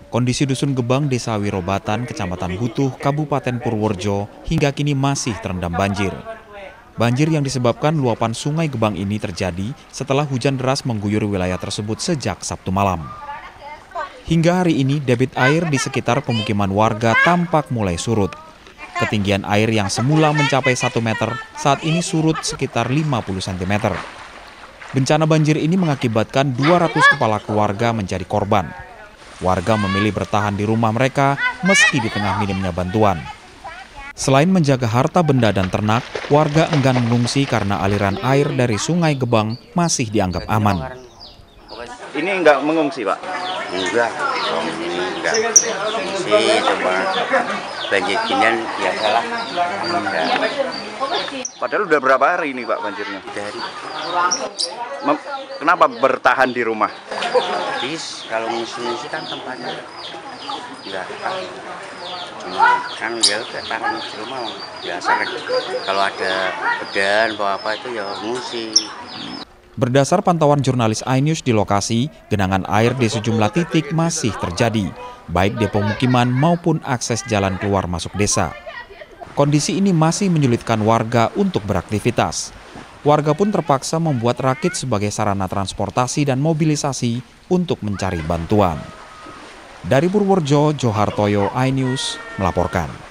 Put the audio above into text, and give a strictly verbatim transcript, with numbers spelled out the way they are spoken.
Kondisi Dusun Gebang, Desa Wirobatan, Kecamatan Butuh, Kabupaten Purworejo hingga kini masih terendam banjir. Banjir yang disebabkan luapan Sungai Gebang ini terjadi setelah hujan deras mengguyur wilayah tersebut sejak Sabtu malam. Hingga hari ini, debit air di sekitar pemukiman warga tampak mulai surut. Ketinggian air yang semula mencapai satu meter, saat ini surut sekitar lima puluh sentimeter. Bencana banjir ini mengakibatkan dua ratus kepala keluarga menjadi korban. Warga memilih bertahan di rumah mereka meski di tengah minimnya bantuan. Selain menjaga harta benda dan ternak, warga enggan mengungsi karena aliran air dari Sungai Gebang masih dianggap aman. Ini enggak mengungsi, Pak? Enggak, ini enggak mengungsi, cuma banjir ginian biasalah. Enggak. Padahal udah berapa hari ini, Pak, banjirnya? Dari Mem Kenapa bertahan di rumah? bis kalau mengungsi kan tempatnya enggak apa. Cuma kan ya udah tahan di rumah biasa kan. Kalau ada bedan atau apa itu ya mengungsi. Berdasar pantauan jurnalis iNews di lokasi, genangan air di sejumlah titik masih terjadi, baik di pemukiman maupun akses jalan keluar masuk desa. Kondisi ini masih menyulitkan warga untuk beraktivitas. Warga pun terpaksa membuat rakit sebagai sarana transportasi dan mobilisasi untuk mencari bantuan. Dari Purworejo, Johartoyo, iNews melaporkan.